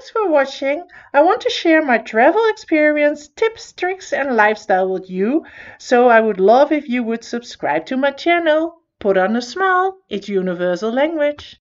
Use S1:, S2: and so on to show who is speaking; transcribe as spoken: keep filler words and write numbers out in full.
S1: Thanks for watching. I want to share my travel experience, tips, tricks and lifestyle with you, so I would love if you would subscribe to my channel. Put on a smile, it's universal language.